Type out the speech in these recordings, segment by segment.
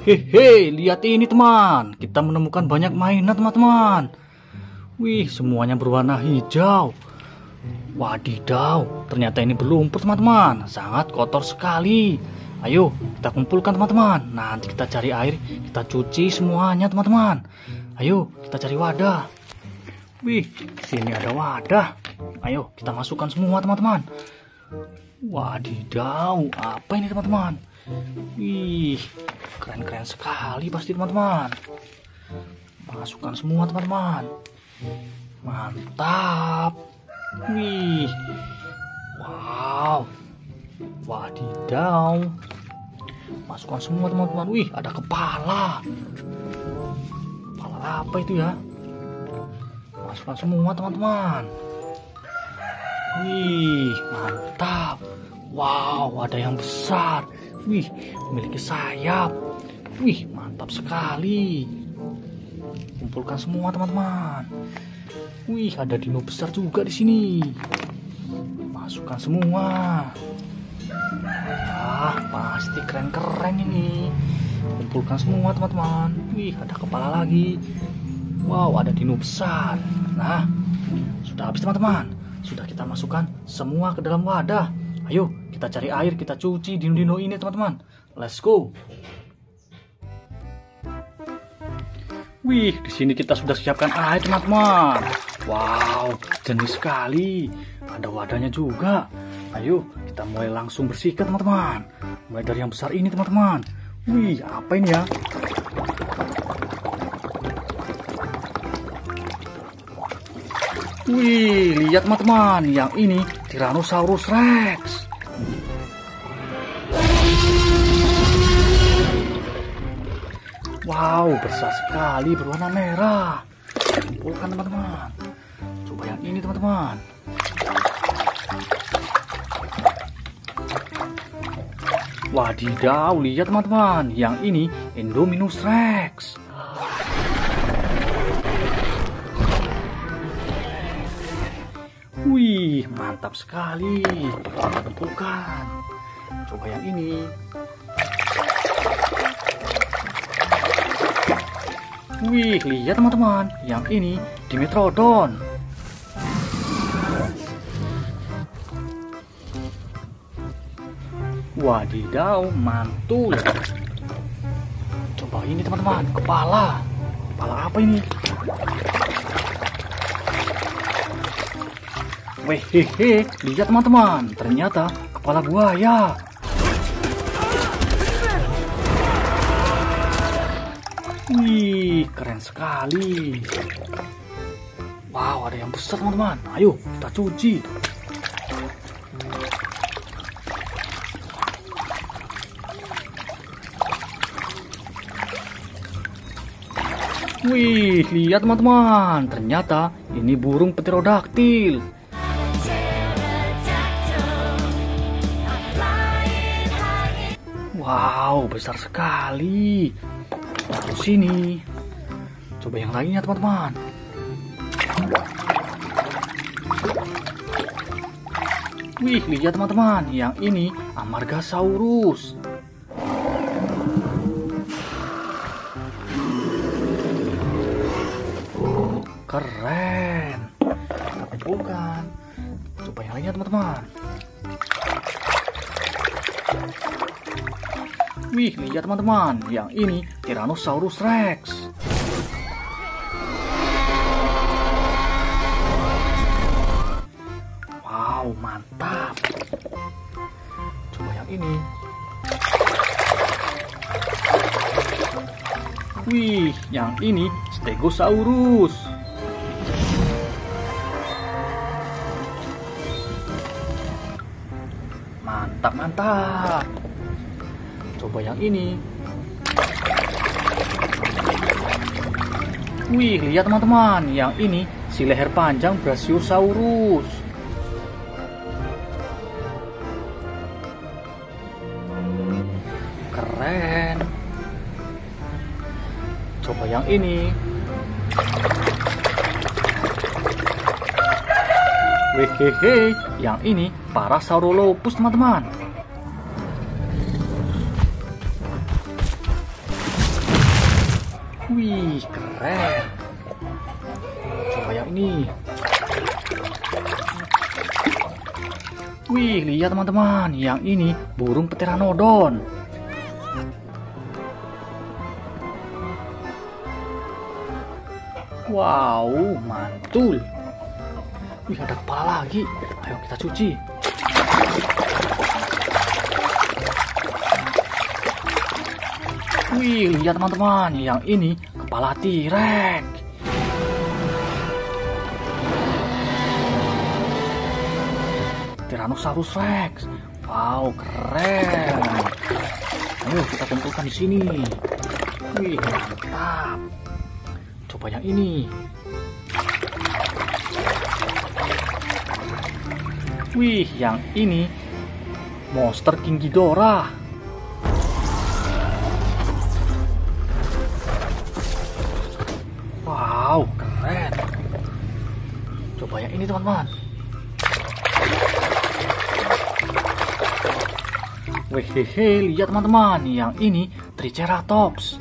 Hehehe, lihat ini teman. Kita menemukan banyak mainan teman-teman. Wih, semuanya berwarna hijau. Wadidaw, ternyata ini berlumpur teman-teman. Sangat kotor sekali. Ayo, kita kumpulkan teman-teman. Nanti kita cari air, kita cuci semuanya teman-teman. Ayo, kita cari wadah. Wih, sini ada wadah. Ayo, kita masukkan semua teman-teman. Wadidaw, apa ini teman-teman? Wih, keren-keren sekali pasti teman-teman. Masukkan semua teman-teman. Mantap. Wih, wow, wadidaw. Masukkan semua teman-teman. Wih, ada kepala. Kepala apa itu ya? Masukkan semua teman-teman. Wih, mantap. Wow, ada yang besar. Wih, memiliki sayap. Wih, mantap sekali. Kumpulkan semua teman-teman. Wih, ada dino besar juga di sini. Masukkan semua. Ah, pasti keren-keren ini. Kumpulkan semua teman-teman. Wih, ada kepala lagi. Wow, ada dino besar. Nah, sudah habis teman-teman. Sudah kita masukkan semua ke dalam wadah. Ayo, kita cari air, kita cuci dino-dino ini teman-teman. Let's go. Wih, di sini kita sudah siapkan air teman-teman. Wow, jernih sekali. Ada wadahnya juga. Ayo, kita mulai langsung bersihkan teman-teman. Mulai dari yang besar ini teman-teman. Wih, apa ini ya? Wih, lihat teman-teman. Yang ini Tyrannosaurus Rex. Wow, besar sekali, berwarna merah. Kumpulkan teman-teman. Coba yang ini teman-teman. Wadidaw, lihat teman-teman. Yang ini Indominus Rex. Wih, mantap sekali. Kumpulkan. Coba yang ini. Wih, lihat teman-teman. Yang ini Dimetrodon. Wadidaw, mantul. Coba ini teman-teman, kepala. Kepala apa ini? Wehehe, lihat teman-teman. Ternyata kepala buaya. Wih, keren sekali. Wow, ada yang besar teman-teman. Ayo, kita cuci. Wih, lihat teman-teman. Ternyata ini burung pterodaktil. Wow, besar sekali. Taruh sini. Coba yang lainnya teman-teman. Wih, lihat teman-teman. Yang ini Amargasaurus. Keren. Kita kumpulkan. Coba yang lainnya teman-teman. Wih, lihat teman-teman. Yang ini Tyrannosaurus Rex. Wow, mantap. Coba yang ini. Wih, yang ini Stegosaurus. Mantap, mantap. Coba yang ini. Wih, lihat teman-teman. Yang ini si leher panjang Brachiosaurus. Keren. Coba yang ini. Wehehe, yang ini Parasaurolophus teman-teman. Wih, keren. Coba yang ini. Wih, lihat teman-teman, yang ini burung pteranodon. Wow, mantul. Wih, ada kepala lagi. Ayo kita cuci. Wih, lihat teman-teman, yang ini kepala T-Rex. Tyrannosaurus Rex. Wow, keren. Ayo kita kumpulkan di sini. Wih, mantap. Coba yang ini. Wih, yang ini monster King Ghidorah. Wow, keren. Coba yang ini teman-teman. Wehehe, lihat teman-teman, yang ini Triceratops.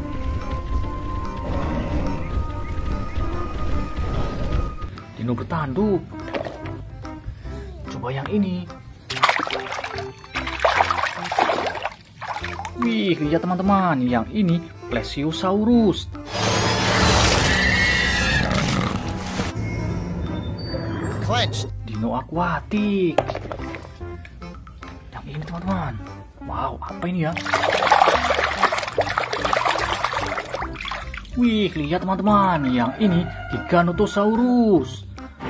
Dino bertanduk. Coba yang ini. Wih, lihat teman-teman, yang ini Plesiosaurus. Clenched. Dino akuatik. Yang ini teman-teman. Wow, apa ini ya? Wih, lihat teman-teman, yang ini Giganotosaurus.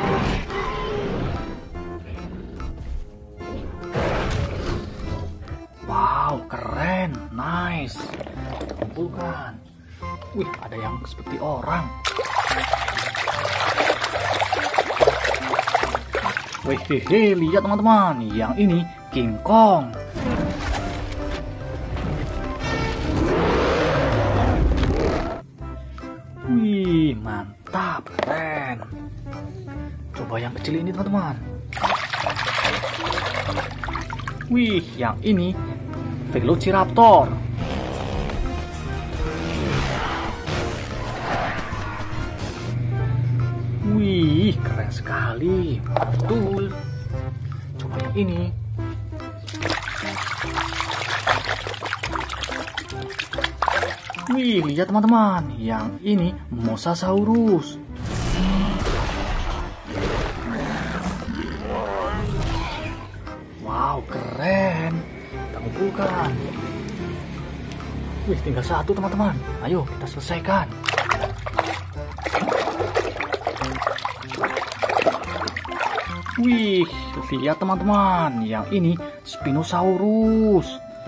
Wow, keren, nice. Kumpulkan. Wih, ada yang seperti orang. Wih, hehe, lihat teman-teman, yang ini King Kong. Wih, mantap, keren. Coba yang kecil ini teman-teman. Wih, yang ini Velociraptor. Wih, keren sekali. Betul. Coba yang ini. Wih, lihat teman-teman. Yang ini Mosasaurus. Wow, keren. Kita kumpulkan. Wih, tinggal satu teman-teman. Ayo kita selesaikan. Wih, lihat teman-teman, yang ini Spinosaurus.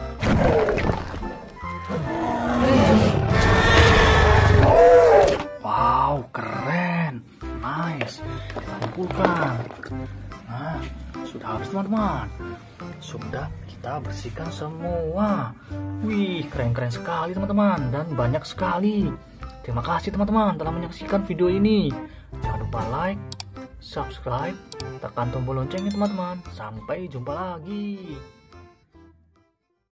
Wow, keren, nice. Kita kumpulkan. Nah, sudah habis teman-teman. Sudah kita bersihkan semua. Wih, keren-keren sekali teman-teman, dan banyak sekali. Terima kasih teman-teman telah menyaksikan video ini. Jangan lupa like, subscribe, tekan tombol loncengnya teman-teman. Sampai jumpa lagi.